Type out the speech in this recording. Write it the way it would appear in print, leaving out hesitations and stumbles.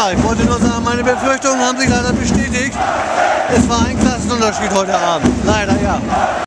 Ja, ich wollte nur sagen, meine Befürchtungen haben sich leider bestätigt. Es war ein Klassenunterschied heute Abend. Leider, ja.